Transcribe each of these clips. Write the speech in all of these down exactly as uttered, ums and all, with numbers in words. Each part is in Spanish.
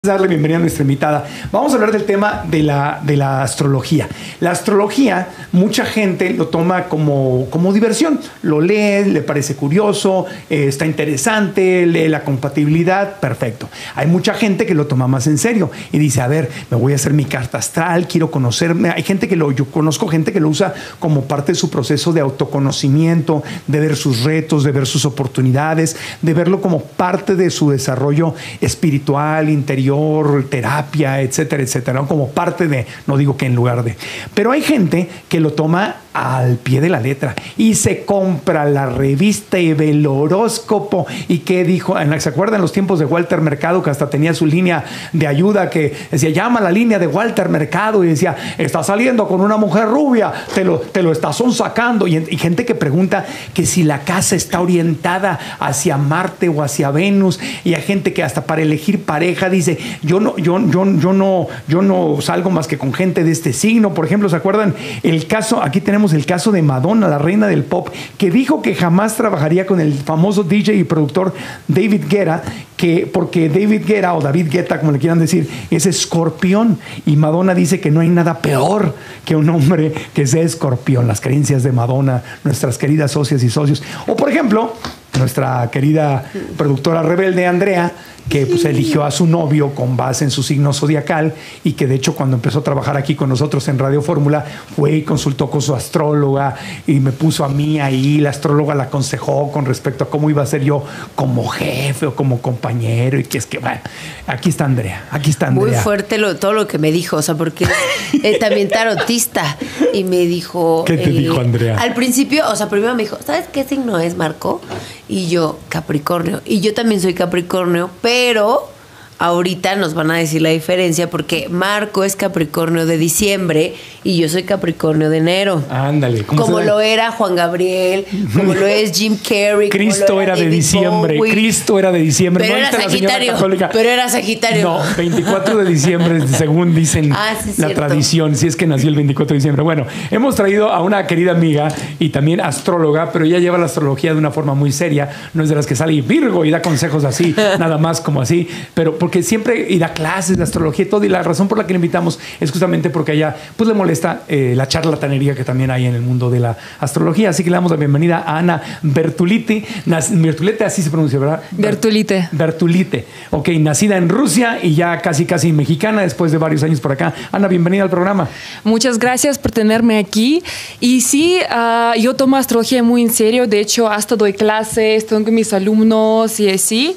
Darle bienvenida a nuestra invitada. Vamos a hablar del tema de la, de la astrología. La astrología, mucha gente lo toma como, como diversión. Lo lee, le parece curioso, eh, está interesante, lee la compatibilidad, perfecto. Hay mucha gente que lo toma más en serio y dice, a ver, me voy a hacer mi carta astral, quiero conocerme. Hay gente que lo, yo conozco gente que lo usa como parte de su proceso de autoconocimiento, de ver sus retos, de ver sus oportunidades, de verlo como parte de su desarrollo espiritual, interior, terapia, etcétera, etcétera, ¿no? Como parte de, no digo que en lugar de. Pero hay gente que lo toma al pie de la letra y se compra la revista y ve el horóscopo. ¿Y qué dijo? ¿Se acuerdan los tiempos de Walter Mercado, que hasta tenía su línea de ayuda que decía, llama a la línea de Walter Mercado, y decía, está saliendo con una mujer rubia, te lo, te lo estás sacando? Y, y gente que pregunta que si la casa está orientada hacia Marte o hacia Venus, y hay gente que hasta para elegir pareja dice, yo no, yo, yo, yo no, yo no salgo más que con gente de este signo. Por ejemplo, ¿se acuerdan el caso? Aquí tenemos el caso de Madonna, la reina del pop, que dijo que jamás trabajaría con el famoso D J y productor David Guetta, que, porque David Guetta, o David Guetta, como le quieran decir, es escorpión, y Madonna dice que no hay nada peor que un hombre que sea escorpión. Las creencias de Madonna, nuestras queridas socias y socios. O por ejemplo, nuestra querida productora rebelde Andrea, que pues eligió a su novio con base en su signo zodiacal, y que de hecho cuando empezó a trabajar aquí con nosotros en Radio Fórmula fue y consultó con su astróloga y me puso a mí ahí. La astróloga la aconsejó con respecto a cómo iba a ser yo como jefe o como compañero, y que es que bueno, aquí está Andrea, aquí está Andrea. Muy fuerte lo, todo lo que me dijo, o sea, porque es también tarotista, y me dijo... ¿Qué te eh, dijo Andrea? Al principio, o sea, primero me dijo, ¿sabes qué signo es, Marco? Y yo, Capricornio. Y yo también soy Capricornio, pero ahorita nos van a decir la diferencia, porque Marco es Capricornio de diciembre y yo soy Capricornio de enero. Ándale. Como lo era Juan Gabriel, como lo es Jim Carrey. Cristo era, era de diciembre. Bowie. Cristo era de diciembre. Pero no era Sagitario. Pero era Sagitario. No, veinticuatro de diciembre, según dicen ah, sí, la cierto. tradición, si es que nació el veinticuatro de diciembre. Bueno, hemos traído a una querida amiga y también astróloga, pero ella lleva la astrología de una forma muy seria. No es de las que sale Virgo y da consejos así, nada más como así, pero porque siempre y da clases de astrología y todo, y la razón por la que le invitamos es justamente porque a ella pues le molesta eh, la charlatanería que también hay en el mundo de la astrología. Así que le damos la bienvenida a Ana Bertulite. Bertulite, así se pronuncia, ¿verdad? Bertulite. Bertulite. Ok, nacida en Rusia y ya casi casi mexicana después de varios años por acá. Ana, bienvenida al programa. Muchas gracias por tenerme aquí. Y sí, uh, yo tomo astrología muy en serio. De hecho, hasta doy clases, tengo mis alumnos y así.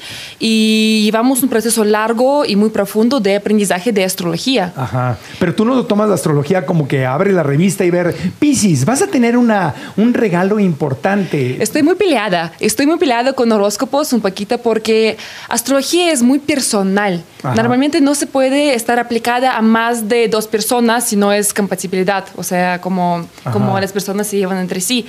Y llevamos un proceso largo y muy profundo de aprendizaje de astrología. Ajá. Pero tú no tomas la astrología como que abre la revista y ver, Piscis, vas a tener una, un regalo importante. Estoy muy peleada. Estoy muy peleada con horóscopos un poquito porque astrología es muy personal. Ajá. Normalmente no se puede estar aplicada a más de dos personas si no es compatibilidad. O sea, como, como las personas se llevan entre sí.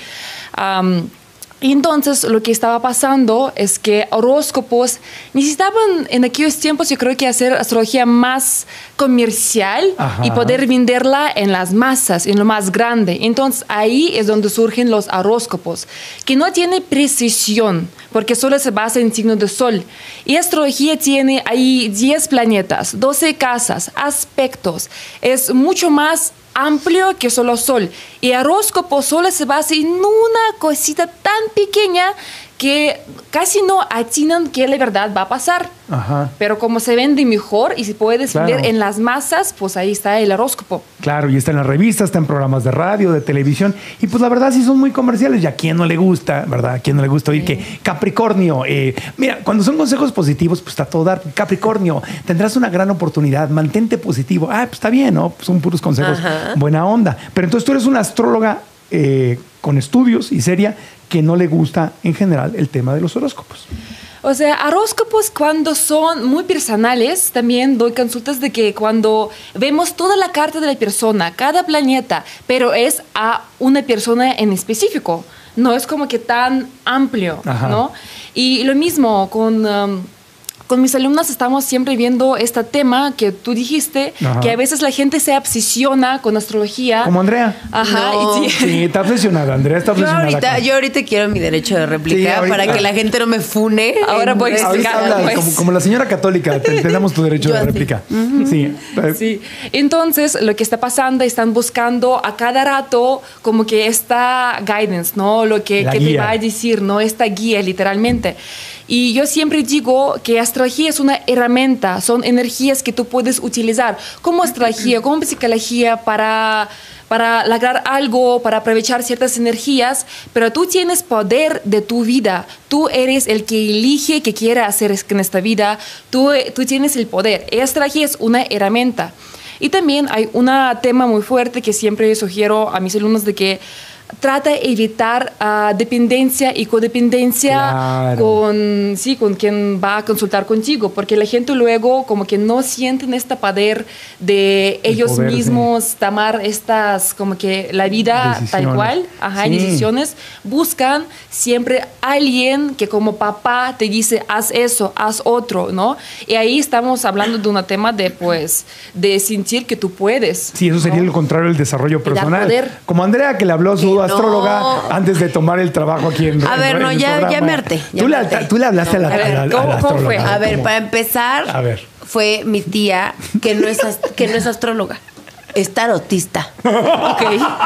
Um, Y entonces lo que estaba pasando es que horóscopos necesitaban en aquellos tiempos, yo creo que hacer astrología más comercial. Ajá. Y poder venderla en las masas, en lo más grande. Entonces ahí es donde surgen los horóscopos, que no tiene precisión, porque solo se basa en signo de sol. Y astrología tiene ahí diez planetas, doce casas, aspectos. Es mucho más amplio que solo sol. Y el horóscopo solo se basa en una cosita tan pequeña que casi no atinan que la verdad va a pasar. Ajá. Pero como se vende mejor y se puede claro. vender en las masas, pues ahí está el horóscopo. Claro, y está en las revistas, está en programas de radio, de televisión, y pues la verdad sí son muy comerciales. Y a quién no le gusta, ¿verdad? A quién no le gusta oír sí. que Capricornio, eh, mira, cuando son consejos positivos, pues está todo dar. Capricornio, tendrás una gran oportunidad, mantente positivo. Ah, pues está bien, ¿no? Pues son puros consejos, ajá. buena onda. Pero entonces tú eres una astróloga eh, con estudios y seria, que no le gusta en general el tema de los horóscopos. O sea, horóscopos cuando son muy personales, también doy consultas de que cuando vemos toda la carta de la persona, cada planeta, pero es a una persona en específico, no es como que tan amplio, ajá. ¿no? Y lo mismo con... Um, con mis alumnas estamos siempre viendo este tema que tú dijiste, Ajá. que a veces la gente se obsesiona con astrología. Como Andrea. Ajá. No. Y sí. sí, está obsesionada. Andrea está obsesionada. Yo ahorita, con... yo ahorita quiero mi derecho de réplica sí, para que la gente no me fune. Ahora voy a explicar. Habla, pues. como, como la señora católica, te, te damos tu derecho yo de réplica. Uh-huh. Sí. sí. Entonces, lo que está pasando, están buscando a cada rato como que esta guidance, ¿no? Lo que, que te va a decir, ¿no? Esta guía, literalmente. Y yo siempre digo que astrología es una herramienta, son energías que tú puedes utilizar como astrología, como psicología para, para lograr algo, para aprovechar ciertas energías, pero tú tienes poder de tu vida. Tú eres el que elige qué quiere hacer en esta vida, tú, tú tienes el poder. Y astrología es una herramienta. Y también hay un tema muy fuerte que siempre sugiero a mis alumnos de que trata de evitar uh, dependencia y codependencia claro. con, sí, con quien va a consultar contigo, porque la gente luego como que no sienten este poder de El ellos poder, mismos sí. tomar estas, como que la vida decisiones. Tal cual, ajá, sí. decisiones, buscan siempre alguien que como papá te dice, haz eso, haz otro, ¿no? Y ahí estamos hablando de un tema de, pues, de sentir que tú puedes. Sí, eso sería ¿no? lo contrario del desarrollo personal. Como Andrea, que le habló a su astróloga no. antes de tomar el trabajo aquí en A ver, en no, ya, ya me harté. Ya ¿Tú, me le, harté. tú le hablaste no, a la, a ver, a la, ¿cómo, a la ¿cómo fue? astróloga? A ver, ¿Cómo? para empezar, a ver. fue mi tía que no es, que no es astróloga. Es tarotista. Ok.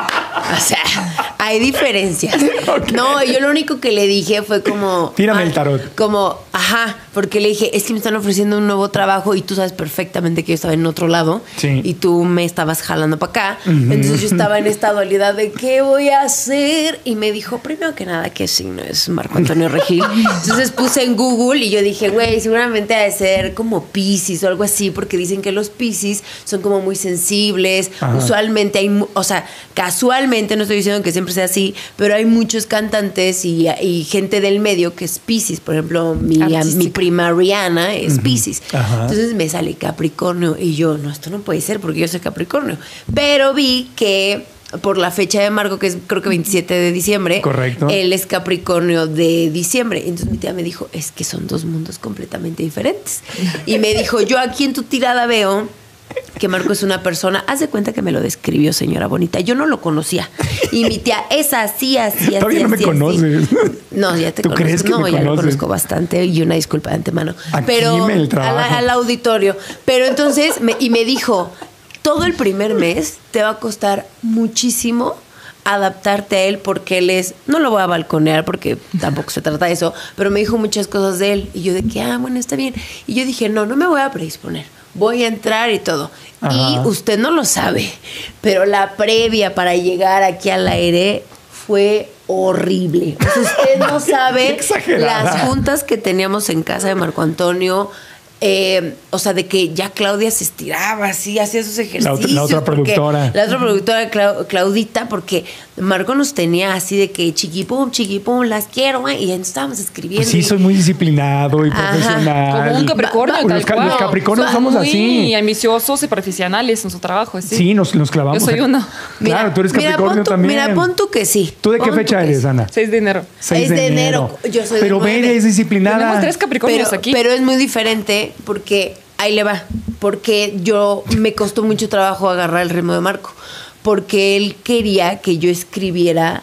O sea, hay diferencias. Okay. No, yo lo único que le dije fue como... Tírame ah, el tarot. Como, ajá, porque le dije, es que me están ofreciendo un nuevo trabajo y tú sabes perfectamente que yo estaba en otro lado. Sí. Y tú me estabas jalando para acá. Uh-huh. Entonces yo estaba en esta dualidad de ¿qué voy a hacer? Y me dijo, primero que nada, ¿qué signo es Marco Antonio Regil? Entonces puse en Google y yo dije, güey, seguramente ha de ser como Piscis o algo así, porque dicen que los Piscis son como muy sensibles. Ajá. Usualmente hay, o sea, casualmente, no estoy diciendo que siempre sea así, pero hay muchos cantantes y, y gente del medio que es Piscis. Por ejemplo, mi, a, mi prima Rihanna es uh-huh. Piscis. Ajá. Entonces me sale Capricornio y yo, no, esto no puede ser porque yo soy Capricornio. Pero vi que por la fecha de Marco, que es creo que veintisiete de diciembre, correcto, él es Capricornio de diciembre. Entonces mi tía me dijo, es que son dos mundos completamente diferentes. Y me dijo, yo aquí en tu tirada veo que Marco es una persona, haz de cuenta que me lo describió, señora bonita. Yo no lo conocía. Y mi tía es así, así, así. Todavía no me así, conoces. Así. No, ya te ¿Tú conozco. crees que no, me ya conoces? lo conozco bastante y una disculpa de antemano. Aquí pero me el trabajo. Al, al auditorio. Pero entonces, me, y me dijo, todo el primer mes te va a costar muchísimo adaptarte a él porque él es, no lo voy a balconear porque tampoco se trata de eso, pero me dijo muchas cosas de él y yo de que, ah, bueno, está bien. Y yo dije, no, no me voy a predisponer. Voy a entrar y todo. Ajá. Y usted no lo sabe, pero la previa para llegar aquí al aire fue horrible. O sea, usted no sabe las juntas que teníamos en casa de Marco Antonio. Eh, o sea, de que ya Claudia se estiraba así, hacía esos ejercicios. La, la otra productora. La otra productora, Clau, Claudita, porque Marco nos tenía así de que chiquipum, chiquipum, las quiero, ¿eh? Y estábamos escribiendo. Pues sí, soy muy disciplinado y Ajá. profesional. Como un Capricornio, va, va, tal los, cual. Los Capricornios Son somos muy así. Muy ambiciosos y profesionales en su trabajo, ¿sí? Sí, nos, nos clavamos. Yo soy uno. Claro, mira, tú eres Capricornio mira, tú, también. Mira, pon tú que sí. ¿Tú de qué fecha eres, Ana? seis de enero. seis de enero. Yo soy Pero de Vera es disciplinada. Tenemos tres Capricornios pero, aquí. Pero es muy diferente porque... Ahí le va, porque yo me costó mucho trabajo agarrar el ritmo de Marco, porque él quería que yo escribiera,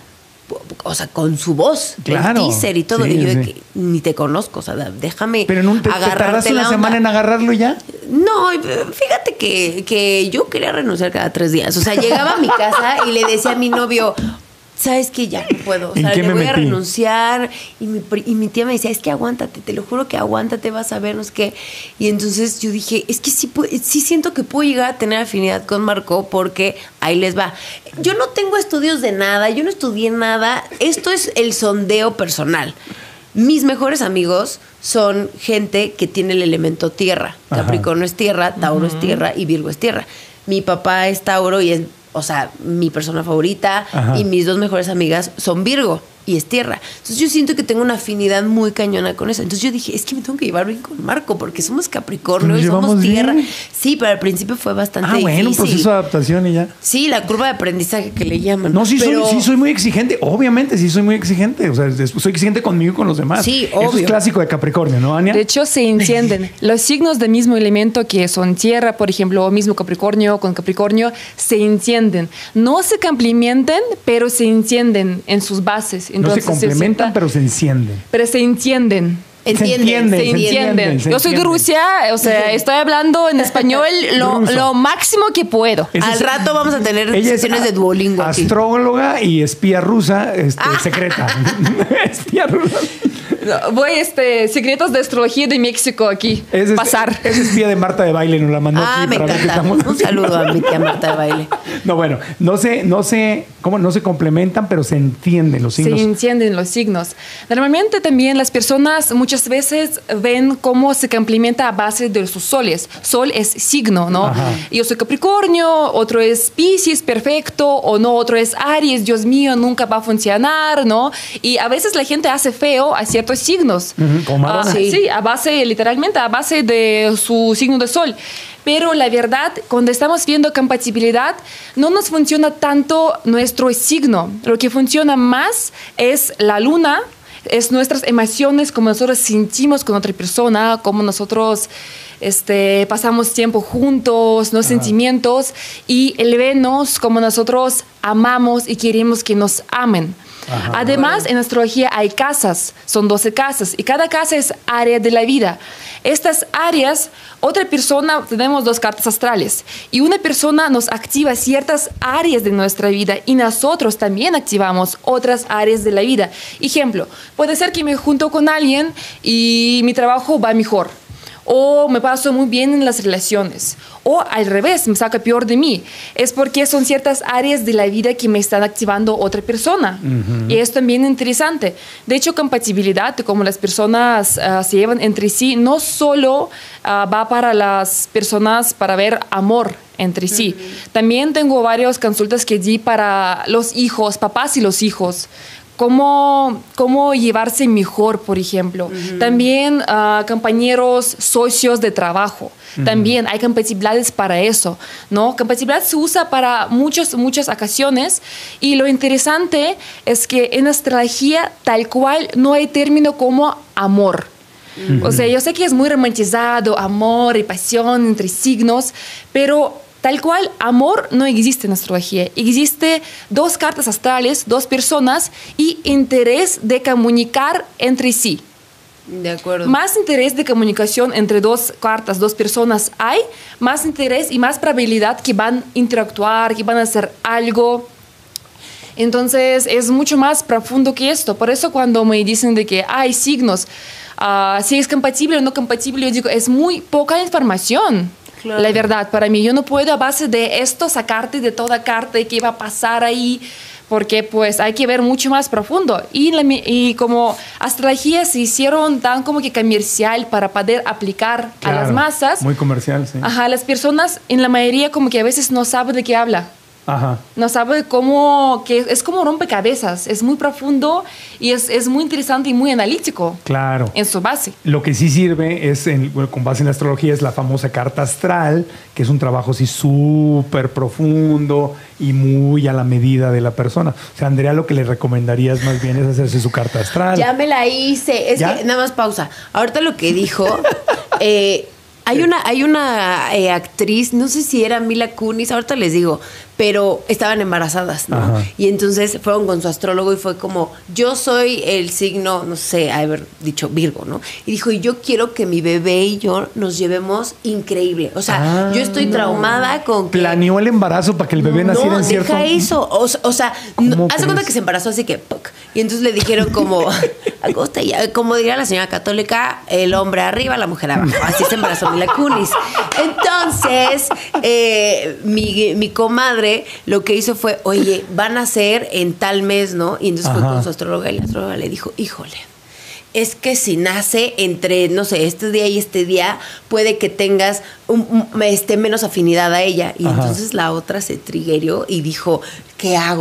o sea, con su voz, claro, el teaser y todo, sí, y yo sí. de que ni te conozco, o sea, déjame Pero no te, agarrarte ¿te tardaste la una onda. semana en agarrarlo ya? No, fíjate que, que yo quería renunciar cada tres días, o sea, llegaba a mi casa y le decía a mi novio... ¿Sabes qué? Ya no puedo. O sea, le voy a renunciar. Y mi, y mi tía me decía, es que aguántate, te lo juro que aguántate, vas a ver, no sé qué. Y entonces yo dije, es que sí, sí siento que puedo llegar a tener afinidad con Marco porque ahí les va. Yo no tengo estudios de nada, yo no estudié nada. Esto es el sondeo personal. Mis mejores amigos son gente que tiene el elemento tierra. Ajá. Capricornio es tierra, Tauro uh-huh. es tierra y Virgo es tierra. Mi papá es Tauro y es... O sea, mi persona favorita Ajá. y mis dos mejores amigas son Virgo. y es tierra. Entonces yo siento que tengo una afinidad muy cañona con eso. Entonces yo dije, es que me tengo que llevar bien con Marco porque somos Capricornio y somos tierra. Bien. Sí, pero al principio fue bastante ah, bueno, difícil. un proceso de adaptación y ya. Sí, la curva de aprendizaje que le llaman. No, sí, pero... soy, sí soy muy exigente. Obviamente, sí soy muy exigente. O sea, soy exigente conmigo y con los demás. Sí, obvio. Eso es clásico de Capricornio, ¿no, Ania? De hecho, se entienden. Los signos del mismo elemento que son tierra, por ejemplo, mismo Capricornio con Capricornio, se entienden. No se complementan, pero se entienden en sus bases. Entonces, no se complementan, se sienta, pero se encienden. Pero se entienden. Entienden, se entienden. Se entienden. Se Yo soy de Rusia, o sea, estoy hablando en español lo, lo máximo que puedo. Ese Al es, rato vamos a tener sesiones de Duolingo. Astróloga aquí. y espía rusa, este, ah. secreta. Espía rusa. Voy, este, secretos de astrología de México aquí. Es, pasar. Es espía de Marta de Baile, nos la mandó ah, aquí. Me para encanta. Ver qué Un saludo a mi tía Marta de Baile. No, bueno, no se, no se, ¿cómo? No se complementan, pero se entienden los signos. Se entienden los signos. Normalmente también las personas muchas veces ven cómo se complementa a base de sus soles. Sol es signo, ¿no? Ajá. Yo soy Capricornio, otro es Piscis, perfecto, o no, otro es Aries, Dios mío, nunca va a funcionar, ¿no? Y a veces la gente hace feo a ciertos signos. Uh-huh, como uh, sí. sí, a base, literalmente, a base de su signo de sol. Pero la verdad, cuando estamos viendo compatibilidad, no nos funciona tanto nuestro signo. Lo que funciona más es la luna, es nuestras emociones, como nosotros sentimos con otra persona, como nosotros este, pasamos tiempo juntos, los Ajá. sentimientos, y el Venus, como nosotros amamos y queremos que nos amen. Ajá, Además, bueno. en astrología hay casas, son doce casas, y cada casa es área de la vida. Estas áreas, otra persona, tenemos dos cartas astrales, y una persona nos activa ciertas áreas de nuestra vida, y nosotros también activamos otras áreas de la vida. Ejemplo, puede ser que me junto con alguien y mi trabajo va mejor, o me paso muy bien en las relaciones, o al revés, me saca peor de mí. Es porque son ciertas áreas de la vida que me están activando otra persona. Uh-huh. Y es también interesante. De hecho, compatibilidad, como las personas uh, se llevan entre sí, no solo uh, va para las personas para ver amor entre sí. Uh-huh. También tengo varias consultas que di para los hijos, papás y los hijos. Cómo, cómo llevarse mejor, por ejemplo. Uh-huh. También uh, compañeros, socios de trabajo. Uh-huh. También hay compatibilidades para eso, ¿no? Compatibilidad se usa para muchas, muchas ocasiones, y lo interesante es que en astrología tal cual no hay término como amor. Uh-huh. O sea, yo sé que es muy romantizado, amor y pasión entre signos, pero tal cual, amor no existe en astrología. Existe dos cartas astrales, dos personas y interés de comunicar entre sí. De acuerdo. Más interés de comunicación entre dos cartas, dos personas hay, más interés y más probabilidad que van a interactuar, que van a hacer algo. Entonces, es mucho más profundo que esto. Por eso cuando me dicen de que hay signos, uh, si es compatible o no compatible, yo digo, es muy poca información. Claro. La verdad, para mí, yo no puedo a base de esto sacarte de toda carta y qué va a pasar ahí, porque pues hay que ver mucho más profundo. Y, la, y como astrología se hicieron tan como que comercial para poder aplicar claro, a las masas. Muy comercial, sí. Ajá, las personas en la mayoría como que a veces no saben de qué habla. Ajá. No sabe cómo, que es como rompecabezas, es muy profundo y es, es muy interesante y muy analítico. Claro. En su base. Lo que sí sirve es, en, bueno, con base en la astrología, es la famosa carta astral, que es un trabajo así súper profundo y muy a la medida de la persona. O sea, Andrea, lo que le recomendarías más bien es hacerse su carta astral. Ya me la hice. Es ¿Ya? que, nada más pausa. Ahorita lo que dijo... eh, Hay una, hay una eh, actriz, no sé si era Mila Kunis, ahorita les digo, pero estaban embarazadas, ¿no? Ajá. Y entonces fueron con su astrólogo y fue como, yo soy el signo, no sé, haber dicho Virgo, ¿no? Y dijo, y yo quiero que mi bebé y yo nos llevemos increíble. O sea, ah, yo estoy no. traumada con que... Planeó el embarazo para que el bebé no, naciera en cierto... No, deja eso. O, o sea, no, hace cuenta que se embarazó así que... ¡puc! Y entonces le dijeron como, como diría la señora católica, el hombre arriba, la mujer abajo. Así se embarazó Mila Kunis. Entonces, eh, mi, mi comadre lo que hizo fue, oye, van a ser en tal mes, ¿no? Y entonces Ajá. fue con su astróloga y la astróloga le dijo, híjole, es que si nace entre, no sé, este día y este día, puede que tengas un, un, este, menos afinidad a ella. Y Ajá. entonces la otra se trigueó y dijo, ¿qué hago?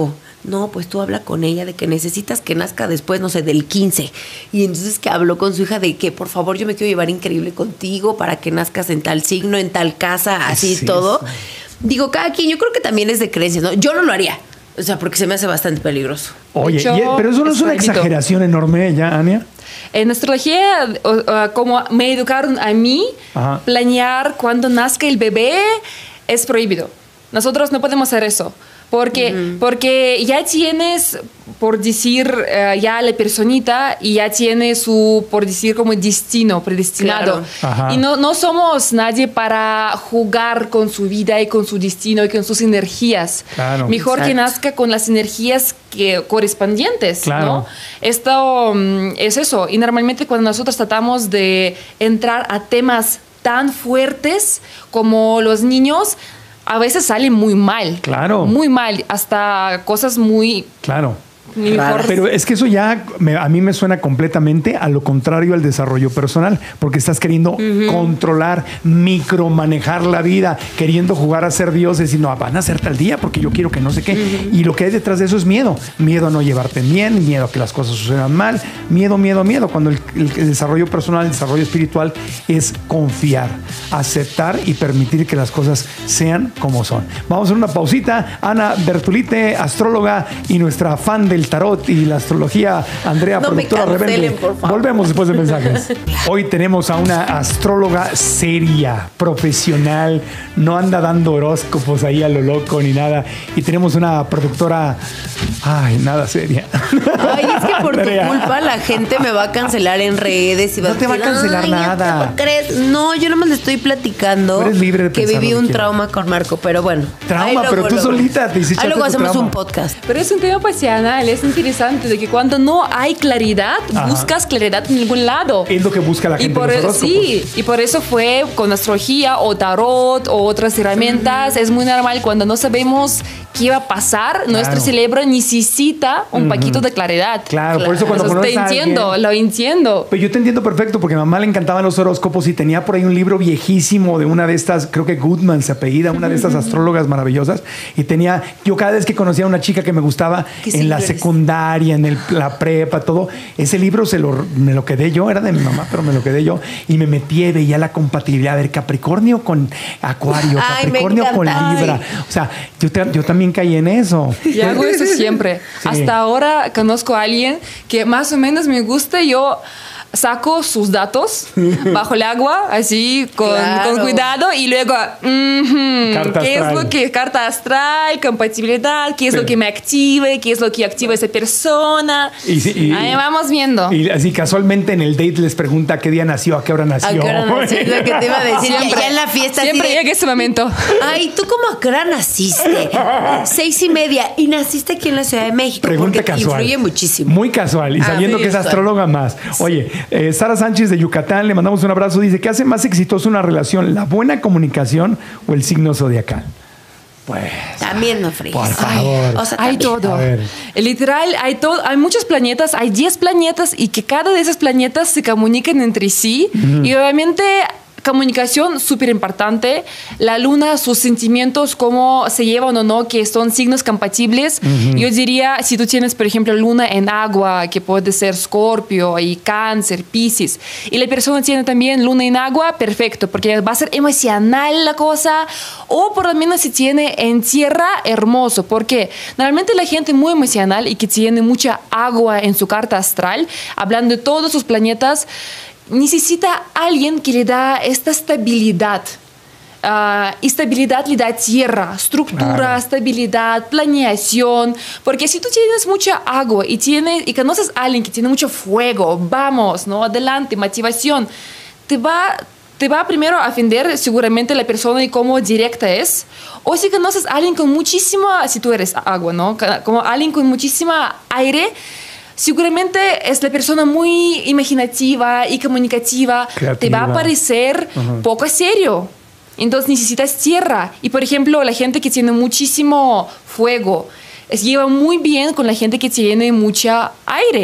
no, pues tú habla con ella de que necesitas que nazca después, no sé, del quince. Y entonces que habló con su hija de que, por favor, yo me quiero llevar increíble contigo para que nazcas en tal signo, en tal casa, así Sí, todo. sí. Digo, cada quien, yo creo que también es de creencias, ¿no? Yo no lo haría. O sea, porque se me hace bastante peligroso. Oye, hecho, y- pero eso no es es una prohibido. exageración enorme ya, Ania. En astrología, o- o, como me educaron a mí, Ajá. planear cuando nazca el bebé es prohibido. Nosotros no podemos hacer eso. Porque, porque ya tienes, por decir, eh, ya la personita y ya tiene su, por decir, como destino predestinado. Claro. Ajá. Y no, no somos nadie para jugar con su vida y con su destino y con sus energías. Claro. Mejor que Exacto. nazca con las energías que, correspondientes, Claro. ¿no? Esto mm, es eso. Y normalmente cuando nosotros tratamos de entrar a temas tan fuertes como los niños, a veces sale muy mal. Claro. Muy mal. Hasta cosas muy... Claro. mejor- Pero es que eso ya me- a mí me suena completamente a lo contrario al desarrollo personal, porque estás queriendo controlar, micromanejar la vida, queriendo jugar a ser dioses y no, van a ser tal día porque yo quiero que no sé qué. Y lo que hay detrás de eso es miedo. Miedo a no llevarte bien, miedo a que las cosas sucedan mal, miedo, miedo, miedo. Cuando el, el- el desarrollo personal, el desarrollo espiritual es confiar, aceptar y permitir que las cosas sean como son. Vamos a hacer una pausita. Ana Bertolite, astróloga y nuestra fan del tarot y la astrología, Andrea, No me productora cancelen, rebelde. por favor. Volvemos después de mensajes. Hoy tenemos a una astróloga seria, profesional, no anda dando horóscopos ahí a lo loco ni nada. Y tenemos una productora, ay, nada seria. Ay, es que por Andrea. tu culpa la gente me va a cancelar en redes y va No a te va a decir, cancelar "Ay, nada". ¿cómo crees? No, yo nomás le estoy platicando Tú eres libre de que pensar viví lo que un quieras. trauma con Marco, pero bueno. Trauma, Ahí luego, pero tú luego. solita te hiciste Ahí luego tu hacemos trauma. un podcast. Pero es un tema pasional, es interesante de que cuando no hay claridad, Ajá. buscas claridad en ningún lado. Es lo que busca la Y gente por, en los e- horóscopos. sí, y por eso fue con astrología o tarot o otras herramientas. Es muy normal cuando no sabemos qué va a pasar, nuestro cerebro necesita un poquito de claridad. Claro, por eso cuando Entonces, te conoces a entiendo, alguien- lo entiendo. Pues yo te entiendo perfecto porque a mamá le encantaban los horóscopos y tenía por ahí un libro viejísimo de una de estas, creo que Goodman se apellida, una de estas astrólogas maravillosas. Y tenía, yo cada vez que conocía a una chica que me gustaba ¿Qué en la signo eres? secundaria, en el- la prepa, todo, ese libro se lo, me lo quedé yo, era de mi mamá, pero me lo quedé yo. Y me metí y veía la compatibilidad, a ver, Capricornio con Acuario, Ay, me Capricornio con encanta. Libra. O sea, yo, te- yo también caí en eso. Y hago eso siempre. Sí. Hasta ahora conozco a alguien que más o menos me gusta. Yo saco sus datos bajo el agua, así con, Claro. con cuidado, y luego, ujú, Carta ¿qué astral. es lo que carta astral, compatibilidad, qué es Sí. lo que me active, qué es lo que activa esa persona? Y sí, y- Ahí vamos viendo. Y así casualmente en el date les pregunta qué día nació, a qué hora nació. ¿A qué hora nació? Es lo que te iba a decir. Ya- Siempre, ya en la fiesta así siempre de- llega ese momento. Ay, ¿tú cómo a qué hora naciste? Seis y media. Y naciste aquí en la Ciudad de México. Pregunta porque casual. influye muchísimo. Muy casual. Y Ah, sabiendo muy que es casual. astróloga más. Oye, eh, Sara Sánchez de Yucatán, le mandamos un abrazo. Dice, ¿qué hace más exitoso una relación? ¿La buena comunicación o el signo zodiacal? Pues... También no fríes. Por Ay, favor. o sea, Hay también. todo. A ver. Literal, hay todo, hay muchos planetas, hay diez planetas y que cada de esos planetas se comunican entre sí. Y obviamente comunicación súper importante. La luna, sus sentimientos, cómo se llevan o no, que son signos compatibles. Yo diría, si tú tienes, por ejemplo, luna en agua, que puede ser Escorpio y Cáncer, Piscis, y la persona tiene también luna en agua, perfecto, porque va a ser emocional la cosa. O por lo menos si tiene en tierra, hermoso, porque normalmente la gente muy emocional y que tiene mucha agua en su carta astral, hablando de todos sus planetas, necesita alguien que le da esta estabilidad. Uh, estabilidad le da tierra, estructura, Claro. estabilidad, planeación. Porque si tú tienes mucha agua y, tienes, y conoces a alguien que tiene mucho fuego, vamos, ¿no? Adelante, motivación, te va, te va primero a ofender seguramente la persona y cómo directa es. O si conoces a alguien con muchísima, si tú eres agua, ¿no? Como alguien con muchísima aire, seguramente es la persona muy imaginativa y comunicativa. Creativa. Te va a parecer Ajá. poco serio. Entonces necesitas tierra. Y por ejemplo, la gente que tiene muchísimo fuego es, lleva muy bien con la gente que tiene mucha aire.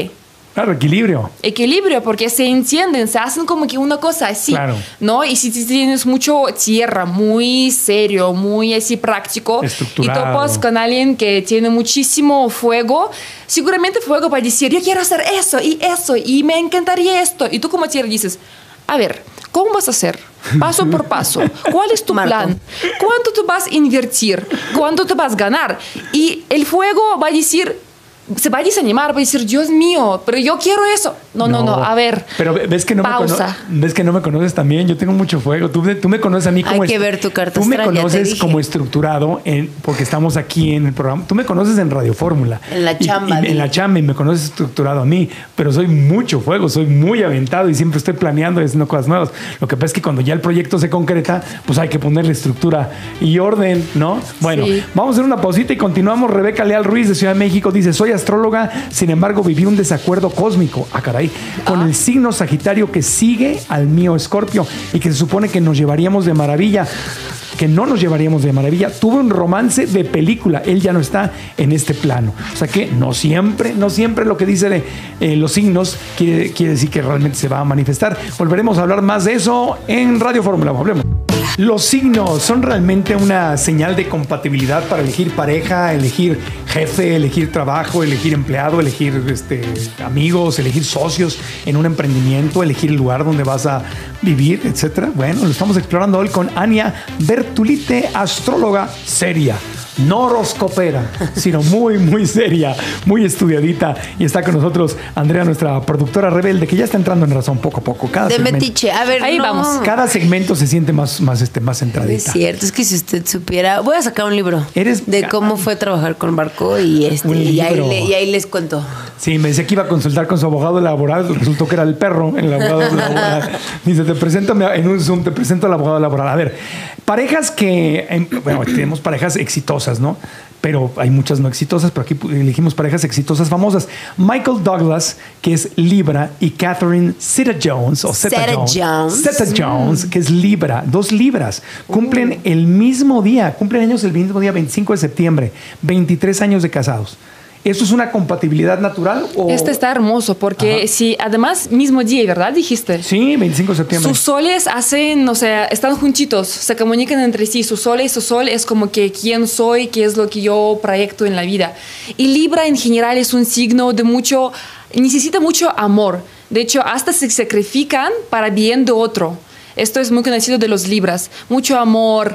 Claro, equilibrio. Equilibrio, porque se encienden, se hacen como que una cosa así, claro. ¿no? Y si tienes mucho tierra, muy serio, muy así práctico, y topas con alguien que tiene muchísimo fuego, seguramente fuego va a decir, yo quiero hacer eso y eso, y me encantaría esto. Y tú como tierra dices, a ver, ¿cómo vas a hacer? Paso por paso. ¿Cuál es tu Marco. plan? ¿Cuánto te vas a invertir? ¿Cuánto te vas a ganar? Y el fuego va a decir... se va a desanimar, va a decir, Dios mío, pero yo quiero eso. No, no, no, no a ver. Pero ves que no pausa. me cono- ves que no me conoces también. Yo tengo mucho fuego. Tú, tú me conoces a mí como... Hay que ver tu carta Tú me astral, ya te conoces dije. como estructurado en, porque estamos aquí en el programa. Tú me conoces en Radio Fórmula. En la Y- chamba, y- di. en la chamba y me conoces estructurado a mí. Pero soy mucho fuego, soy muy aventado y siempre estoy planeando y haciendo cosas nuevas. Lo que pasa es que cuando ya el proyecto se concreta, pues hay que ponerle estructura y orden, ¿no? Bueno, Sí. vamos a hacer una pausita y continuamos. Rebeca Leal Ruiz de Ciudad de México dice, soy astróloga, sin embargo viví un desacuerdo cósmico, ah caray, con Ah. el signo Sagitario que sigue al mío Escorpio y que se supone que nos llevaríamos de maravilla, que no nos llevaríamos de maravilla. Tuve un romance de película, él ya no está en este plano. O sea que no siempre, no siempre lo que dicen eh, los signos quiere, quiere decir que realmente se va a manifestar. Volveremos a hablar más de eso en Radio Fórmula. Volvemos. Los signos son realmente una señal de compatibilidad para elegir pareja, elegir jefe, elegir trabajo, elegir empleado, elegir este, amigos, elegir socios en un emprendimiento, elegir el lugar donde vas a vivir, etcétera. Bueno, lo estamos explorando hoy con Ania Bertulite, astróloga seria. No horoscopera, sino muy, muy seria, muy estudiadita. Y está con nosotros Andrea, nuestra productora rebelde, que ya está entrando en razón poco a poco. Cada De segmento, metiche. A ver, Ahí no. vamos. cada segmento se siente más, más, este, más No centradita. es cierto, es que si usted supiera, voy a sacar un libro Eres- de cómo fue trabajar con Marco y este Un y ahí, libro. le- y ahí les cuento. Sí, me decía que iba a consultar con su abogado laboral, resultó que era el perro, el abogado laboral. Dice, te presento en un Zoom, te presento al abogado laboral. A ver, parejas que, em, bueno, tenemos parejas exitosas, ¿no? Pero hay muchas no exitosas, pero aquí elegimos parejas exitosas famosas. Michael Douglas, que es Libra, y Catherine Zeta-Jones, o Zeta-Jones. Zeta-Jones. Zeta-Jones, que es Libra, dos Libras. Cumplen el mismo día, cumplen años el mismo día, veinticinco de septiembre, veintitrés años de casados. ¿Eso es una compatibilidad natural? O... Este está hermoso porque Ajá. si además mismo día, ¿verdad? Dijiste. Sí, veinticinco de septiembre. Sus soles hacen, o sea, están juntitos, se comunican entre sí. Su sol y su sol es como que quién soy, qué es lo que yo proyecto en la vida. Y Libra en general es un signo de mucho, necesita mucho amor. De hecho, hasta se sacrifican para bien de otro. Esto es muy conocido de los Libras. Mucho amor,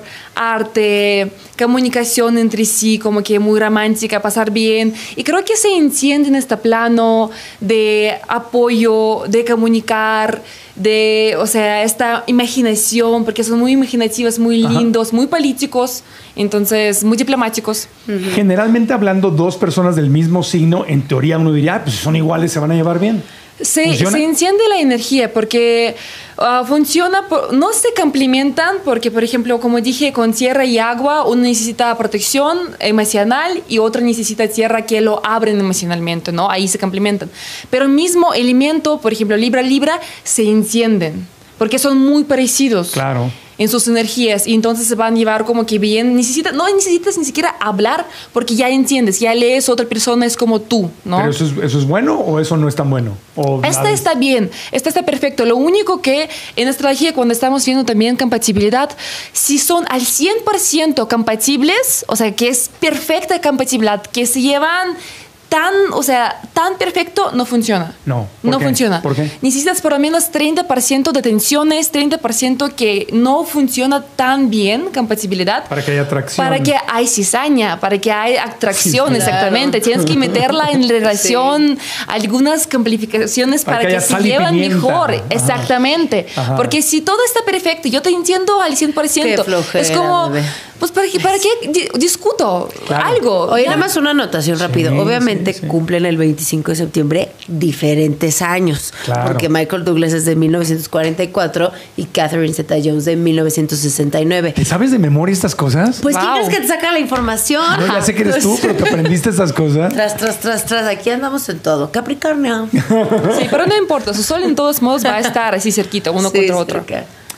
arte, comunicación entre sí, como que muy romántica, pasar bien. Y creo que se enciende en este plano de apoyo, de comunicar, de, o sea, esta imaginación, porque son muy imaginativos, muy Ajá. lindos, muy políticos, entonces muy diplomáticos. Generalmente hablando, dos personas del mismo signo, en teoría uno diría, ah, pues si son iguales, se van a llevar bien. Se, ¿Funciona? se enciende la energía porque uh, funciona, por, no se complementan porque, por ejemplo, como dije, con tierra y agua, uno necesita protección emocional y otro necesita tierra que lo abren emocionalmente, ¿no? Ahí se complementan. Pero el mismo elemento, por ejemplo, Libra-Libra, se encienden porque son muy parecidos. Claro. En sus energías y entonces se van a llevar como que bien. Necesita, no necesitas ni siquiera hablar porque ya entiendes, ya lees, otra persona es como tú, ¿no? ¿Pero eso es, eso es bueno o eso no es tan bueno? O Esta nada? está bien, esta está perfecto. Lo único que en astrología, cuando estamos viendo también compatibilidad, si son al cien por ciento compatibles, o sea, que es perfecta compatibilidad, que se llevan tan, o sea, tan perfecto, no funciona. No, ¿por No qué? funciona. ¿Por qué? Necesitas por lo menos treinta por ciento de tensiones, treinta por ciento que no funciona tan bien, compatibilidad. Para que haya atracción. Para que hay cizaña, para que haya atracción, Sí, exactamente. claro. Tienes que meterla en relación, algunas complicaciones Para para, que que, haya se sal y lleven pimienta. mejor. Ajá. Exactamente. Ajá. Porque si todo está perfecto, yo te entiendo al cien por ciento. Qué flojera, es como, bebé. pues, ¿para qué, para qué di- discuto Claro. algo? Oye, Ya. nada más una anotación rápido. Sí, Obviamente sí, sí. cumplen el veinticinco de septiembre diferentes años. Claro. Porque Michael Douglas es de mil novecientos cuarenta y cuatro y Catherine Zeta-Jones de mil novecientos sesenta y nueve. ¿Te sabes de memoria estas cosas? Pues, ¿quién Wow. crees que te saca la información? No, ya sé que eres tú, pero te aprendiste estas cosas. Tras, tras, tras, tras. Aquí andamos en todo. Capricornio. Sí, pero no importa. Su sol en todos modos va a estar así cerquita, uno Sí, contra otro. cerca.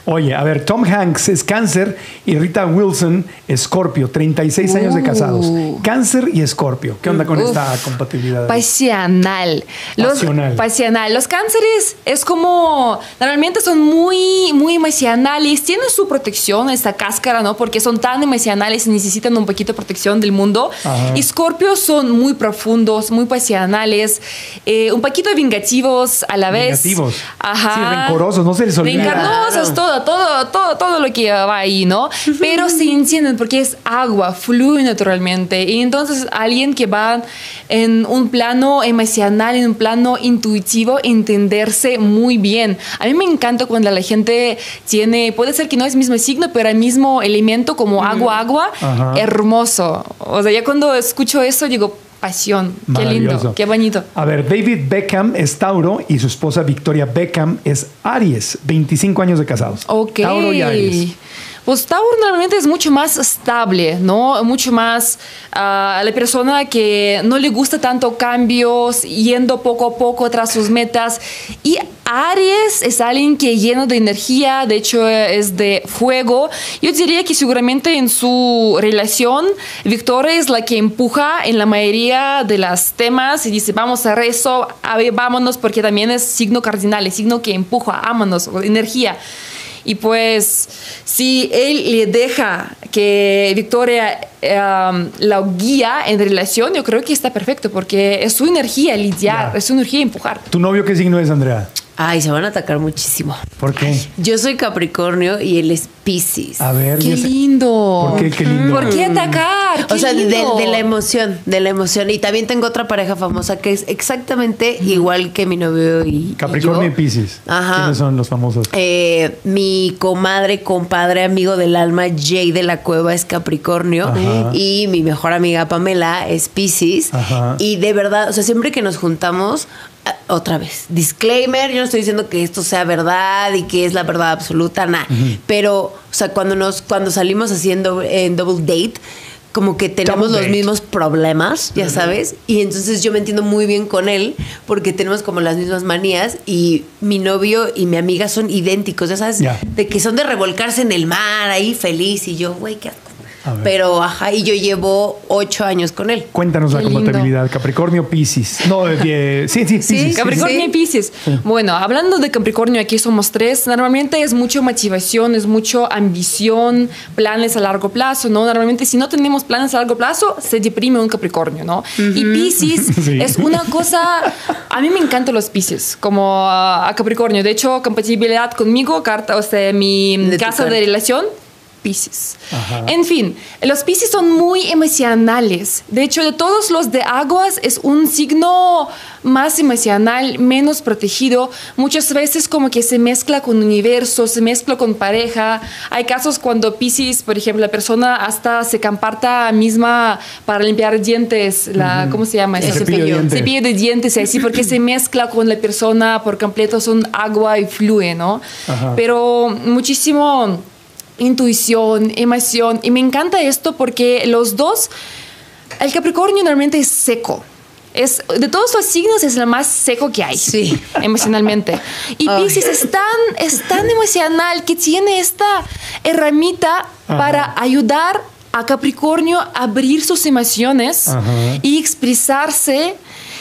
Oye, a ver, Tom Hanks es Cáncer y Rita Wilson, Escorpio, treinta y seis uh. años de casados. Cáncer y Escorpio. ¿Qué onda con Uf. esta compatibilidad? Pasional. Los, pasional. Pasional. Los cánceres es como, normalmente son muy, muy emocionales, tienen su protección, esta cáscara, ¿no? Porque son tan emocionales y necesitan un poquito de protección del mundo. Ajá. Escorpios son muy profundos, muy pasionales, eh, un poquito vengativos a la vez. Vengativos. Ajá. Sí, rencorosos, no se les olvida. Rencorosos, todo, todo, todo, todo lo que va ahí, ¿no? Pero se encienden porque es agua, fluye naturalmente. Y entonces alguien que va en un plano emocional, en un plano intuitivo, entenderse muy bien. A mí me encanta cuando la gente tiene, puede ser que no es el mismo signo, pero el mismo elemento como agua, agua, Ajá. hermoso. O sea, ya cuando escucho eso digo, pasión, qué lindo, qué bonito. A ver, David Beckham es Tauro y su esposa Victoria Beckham es Aries, veinticinco años de casados. Ok. Tauro y Aries. Pues Tauro normalmente es mucho más estable, ¿no? Mucho más a uh, la persona que no le gusta tanto cambios, yendo poco a poco tras sus metas. Y Aries es alguien que lleno de energía, de hecho es de fuego. Yo diría que seguramente en su relación, Victoria es la que empuja en la mayoría de los temas y dice, vamos a eso, a ver, vámonos, porque también es signo cardinal, es signo que empuja, vámonos, energía. Y pues, si él le deja que Victoria um, la guía en relación, yo creo que está perfecto, porque es su energía lidiar, yeah. es su energía empujar. ¿Tu novio qué signo es, Andrea? Ay, se van a atacar muchísimo. ¿Por qué? Yo soy Capricornio y él es Piscis. A ver. ¡Qué lindo! ¿Por qué? ¡Qué lindo! ¿Por qué atacar? O sea, de, de la emoción, de la emoción. Y también tengo otra pareja famosa que es exactamente mm. igual que mi novio y Capricornio y, y Piscis. Ajá. ¿Quiénes son los famosos? Eh, mi comadre, compadre, amigo del alma, Jay de la Cueva es Capricornio. Ajá. Y mi mejor amiga Pamela es Piscis. Ajá. Y de verdad, o sea, siempre que nos juntamos, otra vez, disclaimer, yo no estoy diciendo que esto sea verdad y que es la verdad absoluta, nada. Uh-huh. Pero, o sea, cuando nos cuando salimos haciendo en double date, como que tenemos double los date. mismos problemas, ya uh-huh. sabes, y entonces yo me entiendo muy bien con él porque tenemos como las mismas manías y mi novio y mi amiga son idénticos, ya sabes, yeah. de que son de revolcarse en el mar ahí feliz y yo, güey, qué pero, ajá, y yo llevo ocho años con él. Cuéntanos Qué la compatibilidad. Lindo. Capricornio, Piscis. No, eh, sí, sí, sí, Piscis. Capricornio sí. y Piscis. Sí. Bueno, hablando de Capricornio, aquí somos tres. Normalmente es mucha motivación, es mucho ambición, planes a largo plazo, ¿no? Normalmente si no tenemos planes a largo plazo, se deprime un Capricornio, ¿no? Uh-huh. Y Piscis sí. es una cosa... A mí me encantan los Piscis, como a Capricornio. De hecho, compatibilidad conmigo, carta, o sea, mi de casa de relación... Piscis. Ajá. En fin, los Piscis son muy emocionales. De hecho, de todos los de aguas es un signo más emocional, menos protegido. Muchas veces como que se mezcla con universo, se mezcla con pareja. Hay casos cuando Piscis, por ejemplo, la persona hasta se comparta misma para limpiar dientes, la, uh-huh. ¿cómo se llama? El cepillo, cepillo, de cepillo de dientes, así, porque se mezcla con la persona por completo, son agua y fluye, ¿no? Ajá. Pero muchísimo... intuición, emoción. Y me encanta esto porque los dos, el Capricornio normalmente es seco. Es, de todos los signos es el más seco que hay, sí. emocionalmente. Y oh. Piscis es tan, es tan emocional que tiene esta herramienta Ajá. para ayudar a Capricornio a abrir sus emociones Ajá. y expresarse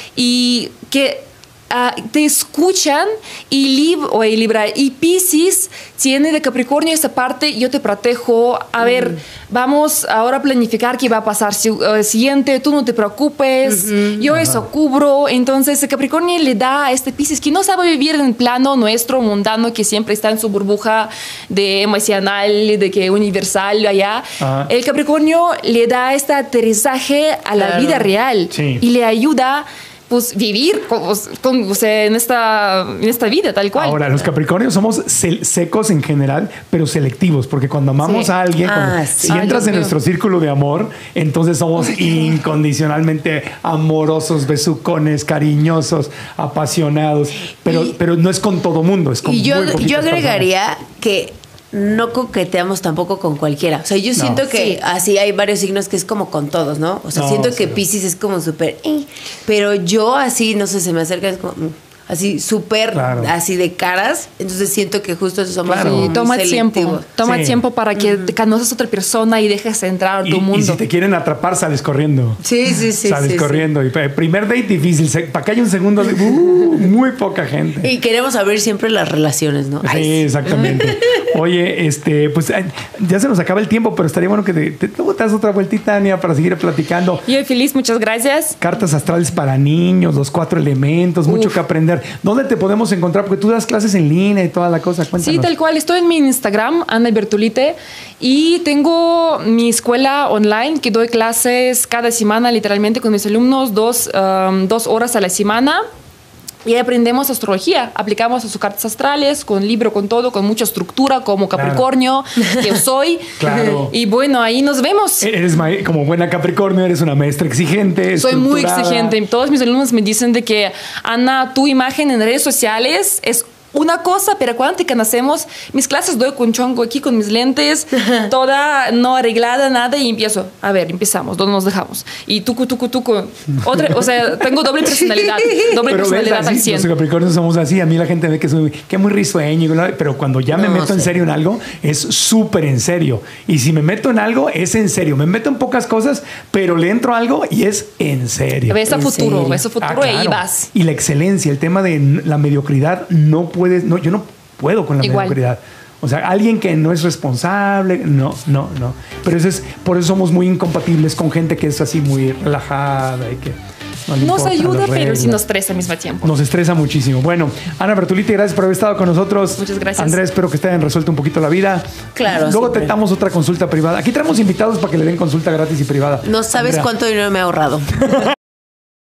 y que... Uh, te escuchan y, lib o Libra y Piscis tiene de Capricornio esa parte, yo te protejo, a mm. ver, vamos ahora a planificar qué va a pasar si, uh, siguiente, tú no te preocupes, uh-huh. yo Ajá. eso cubro. Entonces Capricornio le da a este Piscis que no sabe vivir en el plano nuestro mundano, que siempre está en su burbuja de emocional, de que universal allá. Ajá. El Capricornio le da este aterrizaje a la claro. vida real sí. y le ayuda pues vivir con, con, o sea, en, esta, en esta vida tal cual. Ahora, los Capricornios somos secos en general, pero selectivos, porque cuando amamos sí. a alguien, ah, cuando, sí. si ah, entras en mío. nuestro círculo de amor, entonces somos incondicionalmente amorosos, besucones, cariñosos, apasionados, pero, y, pero no es con todo mundo, es con y yo, muy yo agregaría personas. que no coqueteamos tampoco con cualquiera. O sea, yo siento no. que sí. así hay varios signos que es como con todos, ¿no? O sea, no, siento sí. que Piscis es como súper... Eh, pero yo así, no sé, se me acerca, es como... así súper, claro. así de caras. Entonces siento que justo somos claro. muy sí, toma selectivos. tiempo. Toma sí. tiempo para que uh-huh. conoces a otra persona y dejes entrar a tu y, mundo. Y si te quieren atrapar, sales corriendo. Sí, sí, sí. Sales sí, corriendo. Sí. Y primer date difícil. Para que haya un segundo, uh, muy poca gente. Y queremos abrir siempre las relaciones, ¿no? Sí, Ay, sí. exactamente. Oye, este, pues ya se nos acaba el tiempo, pero estaría bueno que te, te, te das otra vueltita, Ania, para seguir platicando. Yo feliz, muchas gracias. Cartas astrales para niños, los cuatro elementos, Uf. mucho que aprender. ¿Dónde te podemos encontrar? Porque tú das clases en línea y toda la cosa. Cuéntanos. Sí, tal cual. Estoy en mi Instagram, Ana Bertolite, y tengo mi escuela online que doy clases cada semana, literalmente con mis alumnos, dos, um, dos horas a la semana. Y aprendemos astrología, aplicamos a sus cartas astrales, con libro, con todo, con mucha estructura, como Capricornio, claro. que yo soy. Claro. Y bueno, ahí nos vemos. Eres como buena Capricornio, eres una maestra exigente. Soy muy exigente. Todos mis alumnos me dicen de que, Ana, tu imagen en redes sociales es una cosa, pero cuando te conocemos, mis clases doy con chongo aquí con mis lentes, toda no arreglada, nada, y empiezo, a ver, empezamos, ¿dónde nos dejamos? Y tucu, tucu, tucu, otra, o sea, tengo doble personalidad, doble pero personalidad ves, así, al cien. Los Capricornios somos así, a mí la gente ve que soy que muy risueño, pero cuando ya no, me meto sé. en serio en algo, es súper en serio. Y si me meto en algo, es en serio. Me meto en pocas cosas, pero le entro a algo y es en serio. Ves a futuro, ves a futuro ah, claro. y ahí vas. Y la excelencia, el tema de la mediocridad, no puedes, no, yo no puedo con la Igual. mediocridad. O sea, alguien que no es responsable, no, no, no. Pero eso es, por eso somos muy incompatibles con gente que es así muy relajada y que no le nos ayuda, pero sí nos estresa al mismo tiempo. Nos estresa muchísimo. Bueno, Ana Bertolite, gracias por haber estado con nosotros. Muchas gracias. Andrés, espero que te hayan resuelto un poquito la vida. Claro. Luego siempre. te damos otra consulta privada. Aquí traemos invitados para que le den consulta gratis y privada. No sabes Andrea. cuánto dinero me he ahorrado.